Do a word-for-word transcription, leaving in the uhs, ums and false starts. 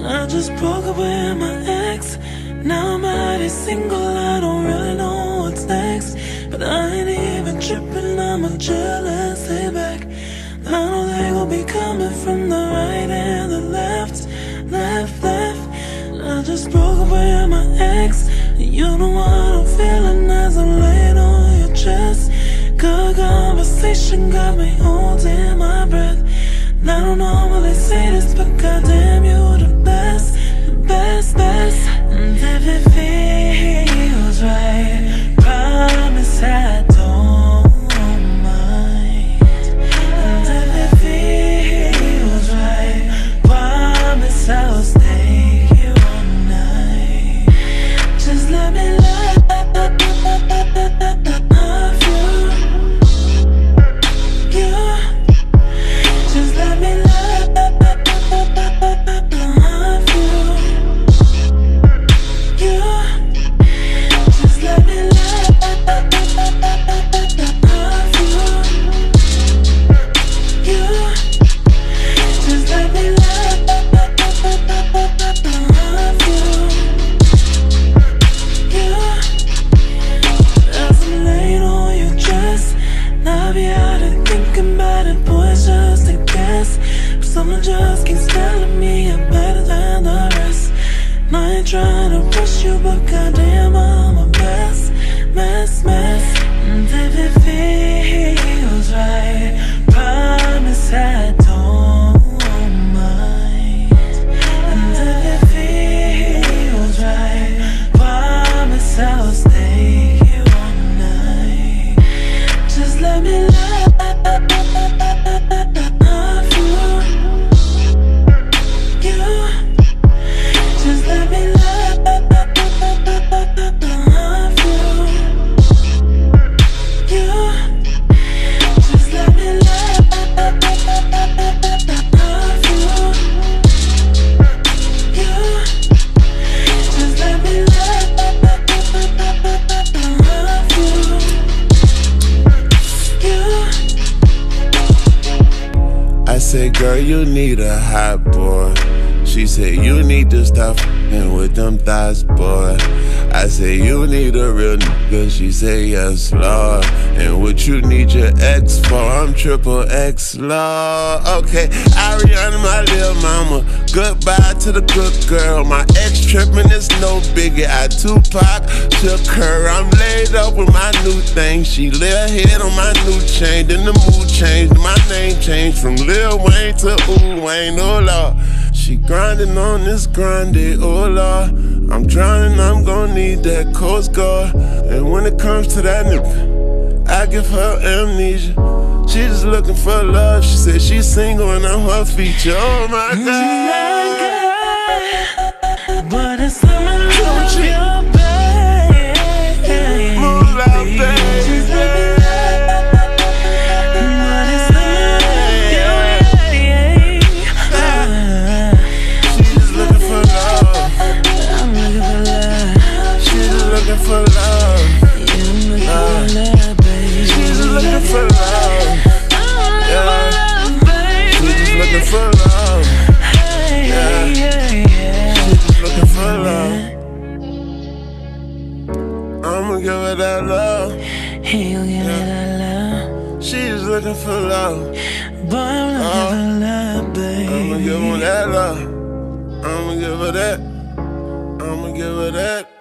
I just broke up with my ex. Now I'm already single, I don't really know what's next. But I ain't even tripping, I'ma chill and stay back. I know they gon' be coming from the right and the left, left, left. I just broke up with my ex. You know what I'm feeling as I'm laying on your chest. Good conversation got me holding my breath. And I don't normally say this, but goddamn, you the best, the best, best. And if it feels right, promise I don't mind. And if it feels right, promise I'll stay here all night. Just let me love you, you. Just let me love you, you. Just let me love you, you. Just let me love you, you. As I'm laying on your chest, now I be out and thinking about it, boys, just a guess. But someone just keeps telling me I'm better than the rest. And I ain't trying to rush you, but goddamn, I'm a mess, mess, mess. And if it feels right, promise I don't mind. And if it feels right, promise I'll stay here all night. Just let me love you, you. Just let me love you, you. Just let me love you, you. Just let me love you, you. I said, girl, you need a hot boy. She said, you need to stop f***ing with them thighs, boy. I said, you need a real nigga. She said, yes, Lord. And what you need your ex for? I'm triple X, Lord. Okay, Ariana, my little mama. Goodbye to the good girl. My ex trippin' is no biggie. I Tupac shook her. I'm laid up with my new thing. She lay head on my new chain. Then the mood changed. My name changed from Lil Wayne to Ooh Wayne. Oh Lord. She grinding on this grande, oh Lord. I'm drowning, I'm gon' need that Coast Guard. And when it comes to that nigga, I give her amnesia. She just looking for love. She said she's single and I'm her feature. Oh my God. But it's summer love, your baby. Move out, baby. Just let me love. But it's summer love, your baby. She's just looking for love. I'm looking for love. She's just looking for love. Yeah, I'm looking for love, baby. She's just looking for love. Yeah. She's just looking for love. Yeah. She's just looking for love. I'ma give her that love. He gon' give me that love. She's looking for love. Boy, I'm looking Uh, for love, baby. I'ma give her that love. I'ma give her that. I'ma give her that.